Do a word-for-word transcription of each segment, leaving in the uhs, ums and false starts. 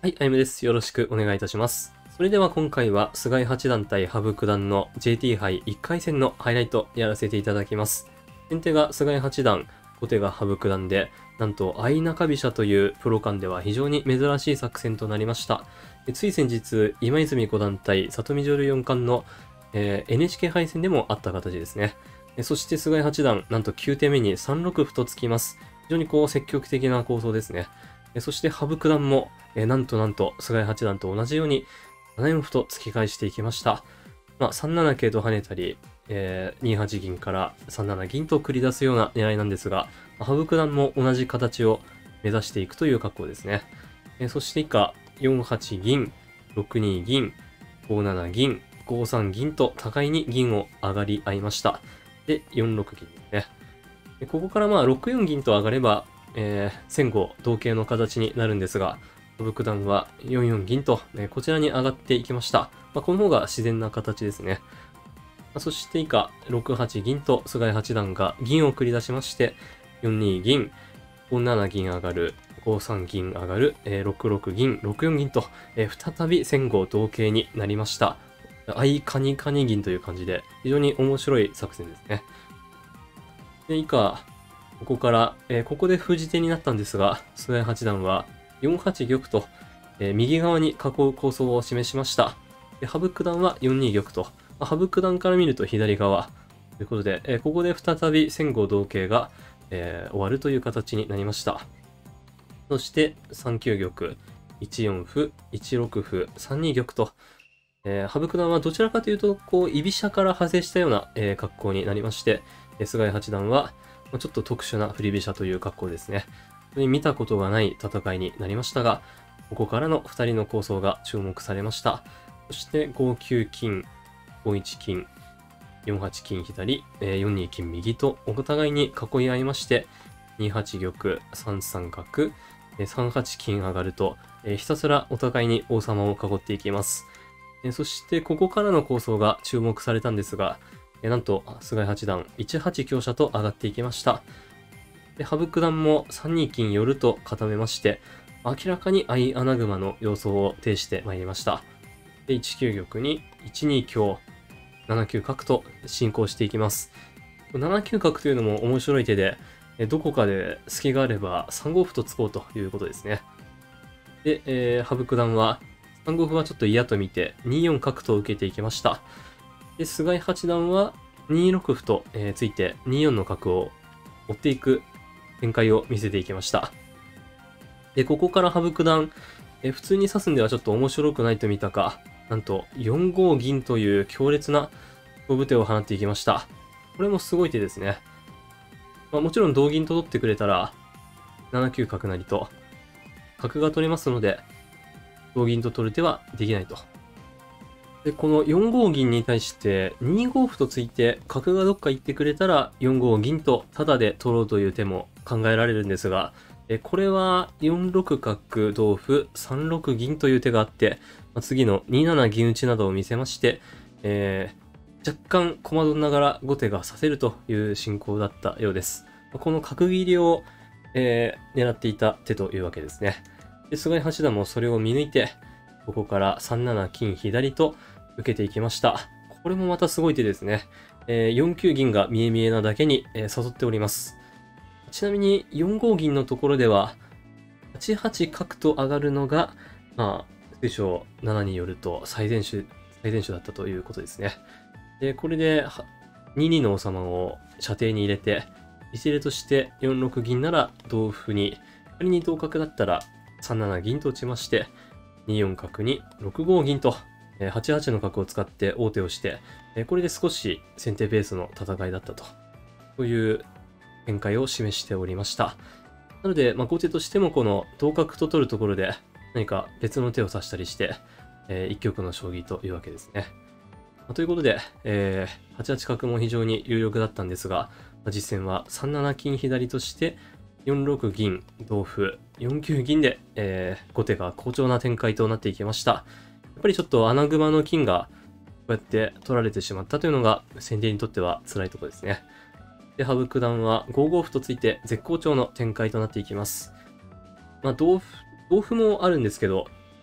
はい、あゆむです。よろしくお願いいたします。それでは今回は菅井八段対羽生九段の ジェーティー 杯いっかい戦のハイライトやらせていただきます。先手が菅井八段、後手が羽生九段で、なんと相中飛車というプロ間では非常に珍しい作戦となりました。つい先日、今泉五段対里見女流四冠の、えー、エヌエイチケー 杯戦でもあった形ですね。そして菅井八段、なんときゅう手目にさんろく歩と突きます。非常にこう積極的な構想ですね。そして羽生九段も、えー、なんとなんと菅井八段と同じようにななよん歩と突き返していきました。まあ、さんなな桂と跳ねたり、えー、にはち銀からさんなな銀と繰り出すような狙いなんですが、羽生九段も同じ形を目指していくという格好ですね。えー、そして以下、よんはち銀、ろくに銀、ごなな銀、ごさん銀と互いに銀を上がり合いました。で、よんろく銀ですね。でここからまあろくよん銀と上がれば、えー、先後同型の形になるんですが、羽生九段はよんよん銀と、えー、こちらに上がっていきました。まあ、この方が自然な形ですね。まあ、そして以下、ろくはち銀と菅井八段が銀を繰り出しまして、よんに銀、ごなな銀上がる、ごさん銀上がる、えー、ろくろく銀、ろくよん銀と、えー、再び先後同型になりました。相カニカニ銀という感じで、非常に面白い作戦ですね。で、以下、ここから、えー、ここで封じ手になったんですが、菅井八段はよんはち玉と、えー、右側に囲う構想を示しました。で羽生九段はよんに玉と、まあ、羽生九段から見ると左側ということで、えー、ここで再び先後同型が、えー、終わるという形になりました。そしてさんきゅう玉、いちよん歩、いちろく歩、さんに玉と、えー、羽生九段はどちらかというと、こう、居飛車から派生したような、えー、格好になりまして、えー、菅井八段は、ちょっと特殊な振り飛車という格好ですね。見たことがない戦いになりましたが、ここからのふたりの構想が注目されました。そしてごきゅう金、ごいち金、よんはち金左、よんに金右とお互いに囲い合いまして、にはち玉、さんさん角、さんはち金上がると、ひたすらお互いに王様を囲っていきます。そしてここからの構想が注目されたんですが、なんと菅井八段いちはち香車と上がっていきました。で羽生九段もさんに金寄ると固めまして、明らかに相穴熊の様相を呈してまいりました。でいちきゅう玉にいちに香、ななきゅう角と進行していきます。ななきゅう角というのも面白い手で、どこかで隙があればさんご歩と突こうということですね。で、えー、羽生九段はさんご歩はちょっと嫌と見てによん角と受けていきました。で、菅井八段はにろく歩と、えー、ついてによんの角を追っていく展開を見せていきました。で、ここから羽生九段、えー、普通に指すんではちょっと面白くないと見たか、なんとよんご銀という強烈な勝負手を放っていきました。これもすごい手ですね。まあ、もちろん同銀と取ってくれたらななきゅう角成と角が取れますので、同銀と取る手はできないと。で、このよんご銀に対してにご歩と突いて角がどっか行ってくれたらよんご銀とタダで取ろうという手も考えられるんですが、これはよんろく角同歩さんろく銀という手があって、次のになな銀打ちなどを見せまして、えー、若干駒取りながら後手が指せるという進行だったようです。この角切りを、えー、狙っていた手というわけですね。で、菅井八段もそれを見抜いて、ここからさんなな金左と受けていきました。これもまたすごい手ですね。えー、よんきゅう銀が見え見えなだけに、えー、誘っております。ちなみによんご銀のところでは、はちはち角と上がるのが、まあ、水晶ななによると最善手、最善手だったということですね。で、これで、ににの王様を射程に入れて、一例としてよんろく銀なら同歩に、仮に同角だったらさんなな銀と打ちまして、によん角にろくご銀と、はちはちの角を使って王手をして、これで少し先手ペースの戦いだったと。という展開を示しておりました。なので、まあ、後手としてもこの同角と取るところで何か別の手を指したりして、えー、一局の将棋というわけですね。まあ、ということで、えー、はちはち角も非常に有力だったんですが、まあ、実戦はさんなな金左としてよんろく銀同歩よんきゅう銀で、えー、後手が好調な展開となっていきました。やっぱりちょっと穴熊の金がこうやって取られてしまったというのが先手にとっては辛いところですね。で、羽生九段はごご歩とついて絶好調の展開となっていきます。まあ、同歩、同歩もあるんですけど、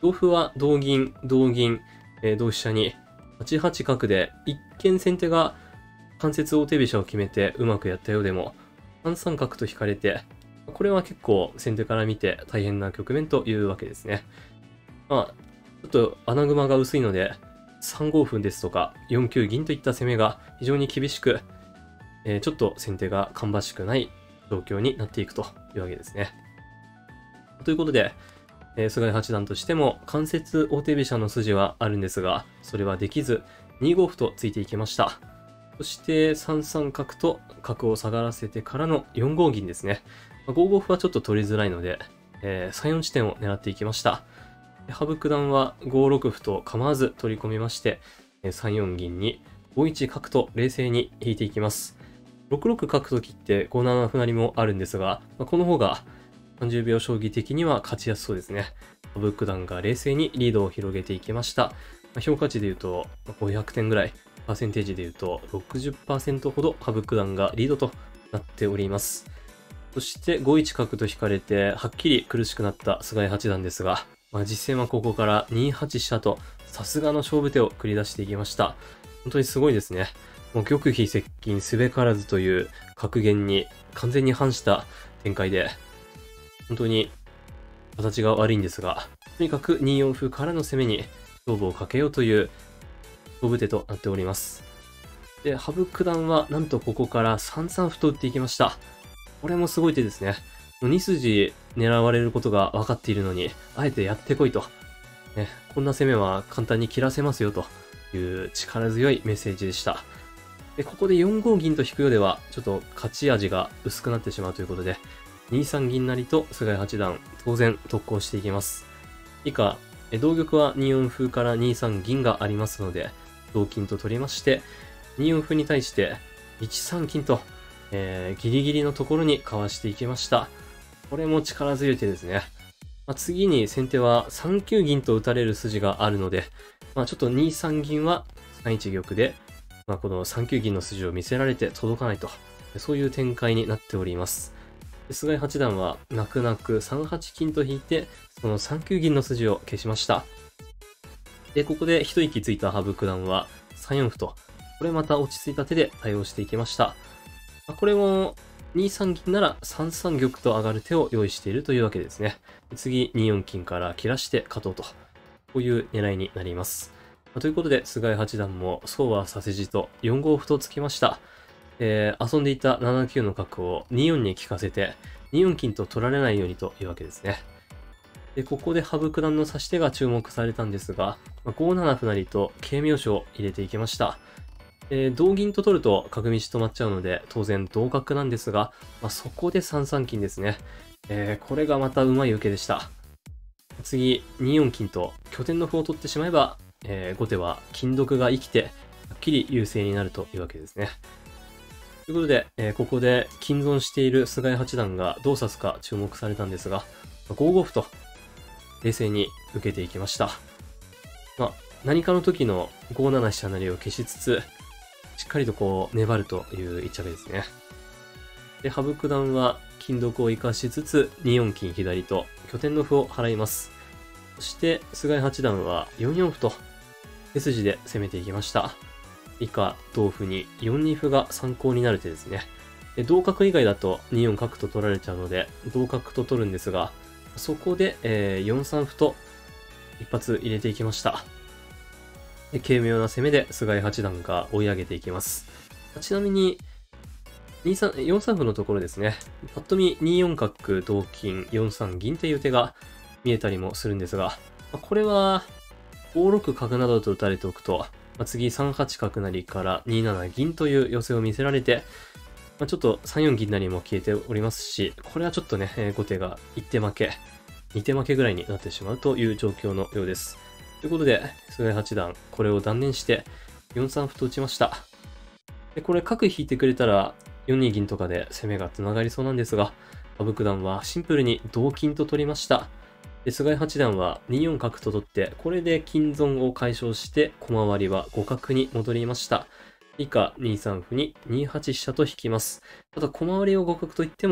同歩は同銀、同銀、えー、同飛車にはちはち角で、一見先手が間接王手飛車を決めてうまくやったようでも、さんさん角と引かれて、これは結構先手から見て大変な局面というわけですね。まあ、ちょっと穴熊が薄いので、さんごふですとかよんきゅう銀といった攻めが非常に厳しく、えー、ちょっと先手が芳しくない状況になっていくというわけですね。ということで、えー、菅井八段としても間接王手飛車の筋はあるんですが、それはできずにご歩とついていきました。そしてさんさん角と角を下がらせてからのよんご銀ですね。ごご歩はちょっと取りづらいので、えー、さんよん地点を狙っていきました。羽生九段はごろく歩と構わず取り込みまして、さんよん銀にごいち角と冷静に引いていきます。ろくろく角と切ってごなな歩成もあるんですが、この方がさんじゅうびょう将棋的には勝ちやすそうですね。羽生九段が冷静にリードを広げていきました。評価値で言うとごひゃくてんぐらい、パーセンテージで言うと ろくじゅっパーセント ほど羽生九段がリードとなっております。そしてごいち角と引かれてはっきり苦しくなった菅井八段ですが、まあ、実戦はここからにはち飛車とさすがの勝負手を繰り出していきました。本当にすごいですね。もう玉飛接近すべからずという格言に完全に反した展開で、本当に形が悪いんですが、とにかくによん歩からの攻めに勝負をかけようという勝負手となっております。で、羽生九段はなんとここからさんさん歩と打っていきました。これもすごい手ですね。に筋狙われることが分かっているのに、あえてやってこいと。ね、こんな攻めは簡単に切らせますよという力強いメッセージでした。で、ここでよんご銀と引くようでは、ちょっと勝ち味が薄くなってしまうということで、にさん銀成と菅井八段、当然特攻していきます。以下、同玉はによん歩からにさん銀がありますので、同金と取りまして、によん歩に対していちさん金と、えー、ギリギリのところにかわしていきました。これも力強い手ですね。まあ、次に先手はさんきゅう銀と打たれる筋があるので、まあ、ちょっとにさん銀はさんいち玉で、まあ、このさんきゅう銀の筋を見せられて届かないと、そういう展開になっております。菅井八段は泣く泣くさんはち金と引いて、そのさんきゅう銀の筋を消しました。で、ここで一息ついた羽生九段はさんよん歩と、これまた落ち着いた手で対応していきました。これもにさん銀ならさんさん玉と上がる手を用意しているというわけですね。次によん金から切らして勝とうと。こういう狙いになります。ということで、菅井八段もそうはさせじとよんご歩とつきました。えー、遊んでいたななきゅうの角をによんに利かせて、によん金と取られないようにというわけですね。で、ここで羽生九段の指し手が注目されたんですが、ごなな歩成と軽妙手を入れていきました。えー、同銀と取ると角道止まっちゃうので、当然同角なんですが、まあ、そこでさんさん金ですね。えー、これがまたうまい受けでした。次、によん金と拠点の歩を取ってしまえば、えー、後手は金得が生きて、はっきり優勢になるというわけですね。ということで、えー、ここで金損している菅井八段がどう指すか注目されたんですが、ごご歩と冷静に受けていきました。まあ、何かの時のごなな飛車成を消しつつ、しっかりとこう粘るという一着ですね。で、羽生九段は金得を生かしつつによん金左と拠点の歩を払います。そして菅井八段はよんよん歩と手筋で攻めていきました。以下同歩によんに歩が参考になる手ですね。で、同角以外だとによん角と取られちゃうので同角と取るんですが、そこで、えー、よんさん歩と一発入れていきました。軽妙な攻めで菅井八段が追い上げていきます。ちなみににさん、よんさん歩のところですね。ぱっと見によん角同金よんさん銀っていう手が見えたりもするんですが、これはごろく角などと打たれておくと、次さんはち角成からになな銀という寄せを見せられて、ちょっとさんよん銀成も消えておりますし、これはちょっとね、後手がいち手負け、に手負けぐらいになってしまうという状況のようです。ということで、菅井八段、これを断念してよんさん歩と打ちました。で、これ角引いてくれたらよに銀とかで攻めが繋がりそうなんですが、羽生九段はシンプルに同金と取りました。で、菅井八段はによん角と取って、これで金損を解消して、駒割りは互角に戻りました。以下にさん歩ににはち飛車と引きます。ただ駒割りを互角といっても、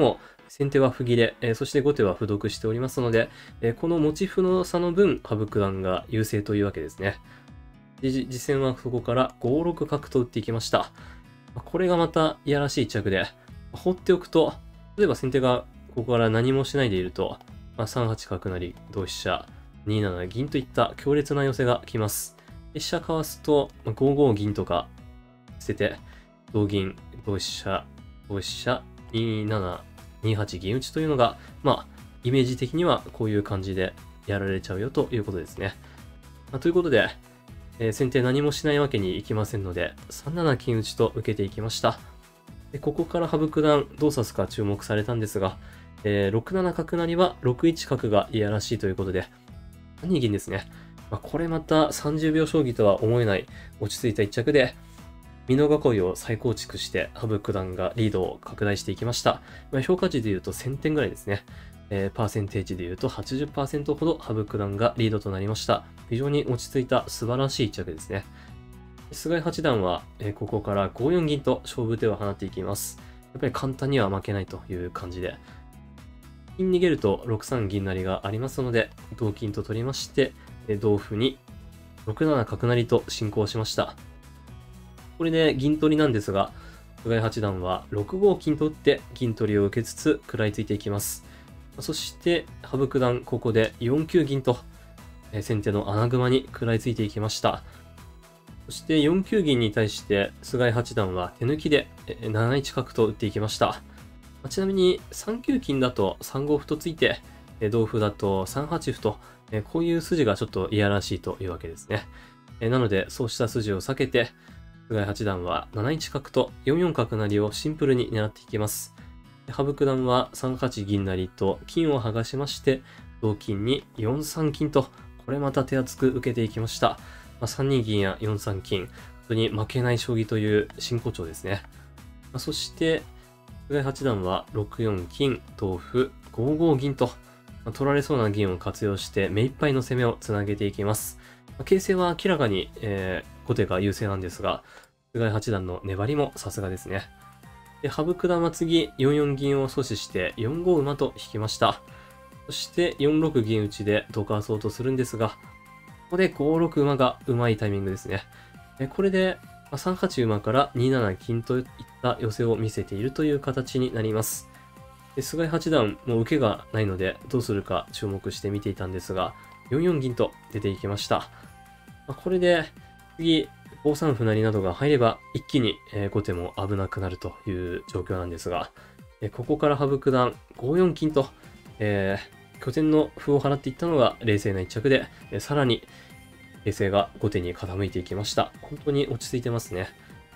先手は歩切れ、えー、そして後手は歩得しておりますので、えー、この持ち歩の差の分、羽生九段が優勢というわけですね。実戦はそこからごろく角と打っていきました。これがまたいやらしい一着で、放っておくと、例えば先手がここから何もしないでいると、まあ、さんはち角成、同飛車、になな銀といった強烈な寄せが来ます。で飛車かわすと、ごご銀とか捨てて、同銀、同飛車、同飛車、になな、にはち銀打ちというのが、まあ、イメージ的にはこういう感じでやられちゃうよということですね。まあ、ということで、えー、先手何もしないわけにいきませんので、さんなな金打ちと受けていきました。でここから羽生九段どう指すか注目されたんですが、えー、ろくなな角成はろくいち角がいやらしいということで、さんに銀ですね。まあ、これまたさんじゅうびょう将棋とは思えない落ち着いた一着で、美濃囲いを再構築して羽生九段がリードを拡大していきました。まあ、評価値で言うとせんてんぐらいですね。えー、パーセンテージで言うと はちじゅっパーセント ほど羽生九段がリードとなりました。非常に落ち着いた素晴らしい一着ですね。菅井八段は、えー、ここからごよん銀と勝負手を放っていきます。やっぱり簡単には負けないという感じで。金逃げるとろくさん銀成がありますので、同金と取りまして、えー、同歩にろくなな角成と進行しました。これで銀取りなんですが、菅井八段はろくご金と打って銀取りを受けつつ食らいついていきます。そして羽生九段ここでよんきゅう銀と先手の穴熊に食らいついていきました。そしてよんきゅう銀に対して菅井八段は手抜きでなないち角と打っていきました。ちなみにさんきゅう金だとさんご歩とついて、同歩だとさんはち歩と、こういう筋がちょっといやらしいというわけですね。なのでそうした筋を避けて、菅井八段はなないち角とよんよん角成をシンプルに狙っていきます。羽生九段はさんはち銀成と金を剥がしまして、同金によんさん金と、これまた手厚く受けていきました。まあ、さんに銀やよんさん金、本当に負けない将棋という真骨頂ですね。まあ、そして、菅井八段はろくよん金、同歩、ごご銀と、まあ、取られそうな銀を活用して目いっぱいの攻めをつなげていきます。まあ、形勢は明らかに、えー、後手が優勢なんですが、菅井八段の粘りもさすがですね。で、羽生九段は次、よんよん銀を阻止してよんご馬と引きました。そしてよんろく銀打ちでどかそうとするんですが、ここでごろく馬がうまいタイミングですね。これでさんはち馬からになな金といった寄せを見せているという形になります。で菅井八段も受けがないのでどうするか注目して見ていたんですが、よんよん銀と出ていきました。これで次、ごさん歩成などが入れば一気に後手も危なくなるという状況なんですが、ここから羽生九段ごよん金と、えー、拠点の歩を払っていったのが冷静な一着で、さらに形勢が後手に傾いていきました。本当に落ち着いてますね。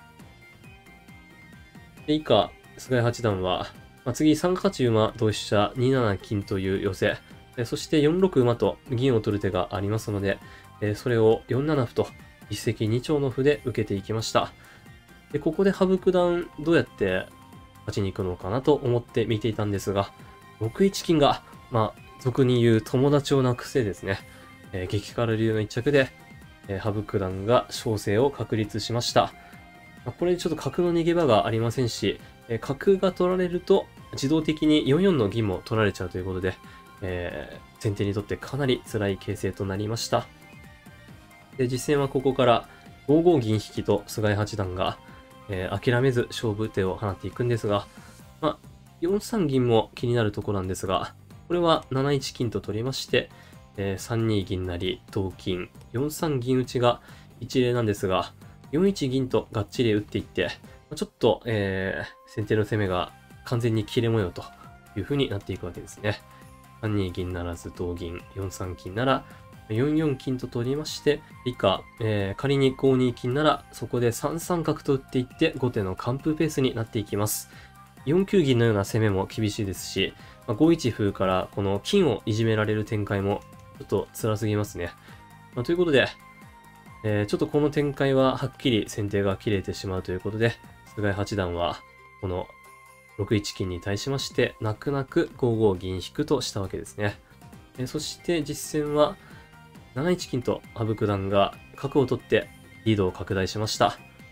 で以下、菅井八段は、まあ、次さんはち馬同飛車になな金という寄せ、そしてよんろく馬と銀を取る手がありますので、それをよんなな歩と一石二鳥の歩で受けていきました。でここで羽生九段どうやって勝ちに行くのかなと思って見ていたんですが、ろくいち金が、まあ、俗に言う友達をなくせですね、えー、激辛流の一着で、えー、羽生九段が勝勢を確立しました。まあ、これちょっと角の逃げ場がありませんし、えー、角が取られると自動的によんよんの銀も取られちゃうということで、えー、先手にとってかなり辛い形勢となりました。で、実戦はここからごご銀引きと菅井八段が、えー、諦めず勝負手を放っていくんですが、まあ、よんさん銀も気になるところなんですが、これはなないち金と取りまして、えー、さんに銀成、同金、よんさん銀打ちが一例なんですが、よんいち銀とがっちり打っていって、ちょっと、えー、先手の攻めが完全に切れ模様という風になっていくわけですね。さんに銀ならず同銀、よんさん金ならよんよん金と取りまして、以下、えー、仮にごに金ならそこでさんさん角と打っていって後手の完封ペースになっていきます。よんきゅう銀のような攻めも厳しいですし、ごいち歩からこの金をいじめられる展開もちょっと辛すぎますね。まあ、ということで、えー、ちょっとこの展開ははっきり先手が切れてしまうということで、菅井八段はこのろくいち金に対しまして泣く泣くごご銀引くとしたわけですね。えー、そして実戦はなないち金と羽生九段が角を取ってリードを拡大しました。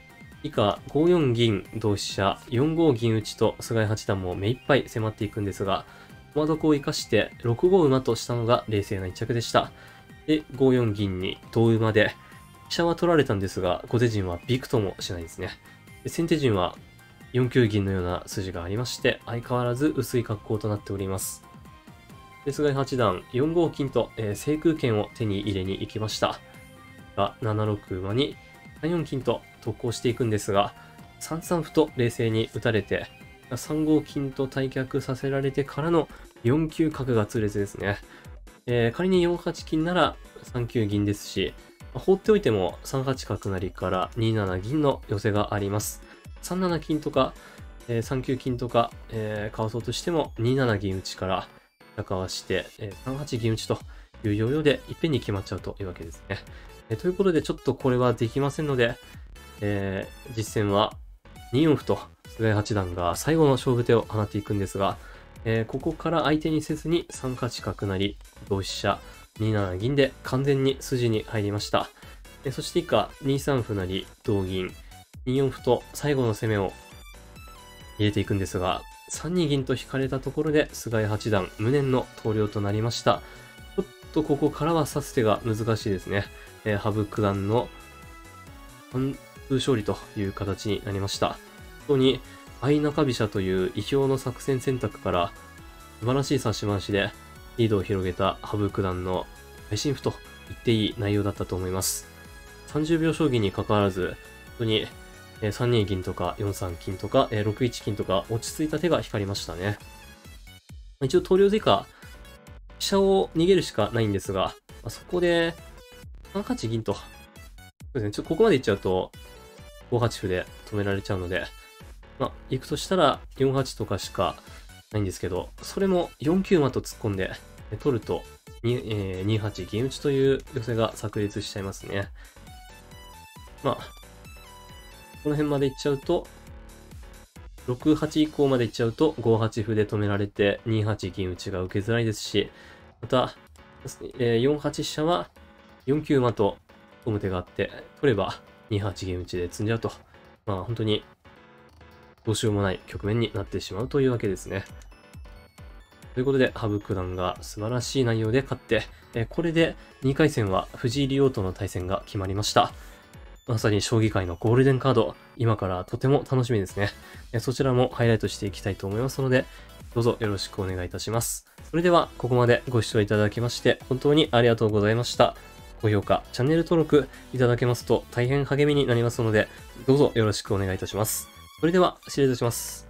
以下、ごよん銀、同飛車、よんご銀打と菅井八段も目いっぱい迫っていくんですが、駒得を生かしてろくご馬としたのが冷静な一着でした。で、ごよん銀に同馬で、飛車は取られたんですが、後手陣はびくともしないですね。で先手陣はよんきゅう銀のような筋がありまして、相変わらず薄い格好となっております。で菅井八段、よんご金と、えー、制空権を手に入れに行きました。が、ななろく馬にさんよん金と特攻していくんですが、さんさん歩と冷静に打たれて、さんご金と退却させられてからのよんきゅう角が痛烈ですね。えー、仮によんはち金ならさんきゅう銀ですし、放っておいてもさんはち角成からになな銀の寄せがあります。さんなな金とか、えー、さんきゅう金とか、えー、かわそうとしてもになな銀打ちからかわして、えー、さんはち銀打ちという要領でいっぺんに決まっちゃうというわけですね。えー、ということでちょっとこれはできませんので、えー、実戦はによん歩と菅井八段が最後の勝負手を放っていくんですが、えー、ここから相手にせずにさんはち角成、同飛車、になな銀で完全に筋に入りました。えー、そして以下、にさん歩成、同銀、によん歩と最後の攻めを入れていくんですが、さんに銀と引かれたところで菅井八段無念の投了となりました。ちょっとここからは指す手が難しいですね。えー、羽生九段の完封勝利という形になりました。本当に相中飛車という意表の作戦選択から素晴らしい指し回しでリードを広げた羽生九段の会心譜と言っていい内容だったと思います。さんじゅうびょう将棋に関わらず、本当にさんに銀とかよんさん金とかろくいち金とか落ち着いた手が光りましたね。一応投了で以下、飛車を逃げるしかないんですが、そこでさんはち銀と、そうですね、ちょっとここまで行っちゃうとごはち歩で止められちゃうので、まあ、行くとしたらよんはちとかしかないんですけど、それもよんきゅう馬と突っ込んで取ると に,、えー、にはち銀打ちという寄せが炸裂しちゃいますね。まあ、この辺まで行っちゃうと、ろくはち以降まで行っちゃうとごはち歩で止められてにはち銀打ちが受けづらいですし、また、えー、よんはち飛車はよんきゅう馬と込む手があって、取ればにはち銀打ちで積んじゃうと、まあ本当にどうしようもない局面になってしまうというわけですね。ということで、羽生九段が素晴らしい内容で勝って、えこれでにかい戦は藤井竜王との対戦が決まりました。まさに将棋界のゴールデンカード、今からとても楽しみですね。そちらもハイライトしていきたいと思いますので、どうぞよろしくお願いいたします。それでは、ここまでご視聴いただきまして、本当にありがとうございました。高評価、チャンネル登録いただけますと大変励みになりますので、どうぞよろしくお願いいたします。それでは、失礼いたします。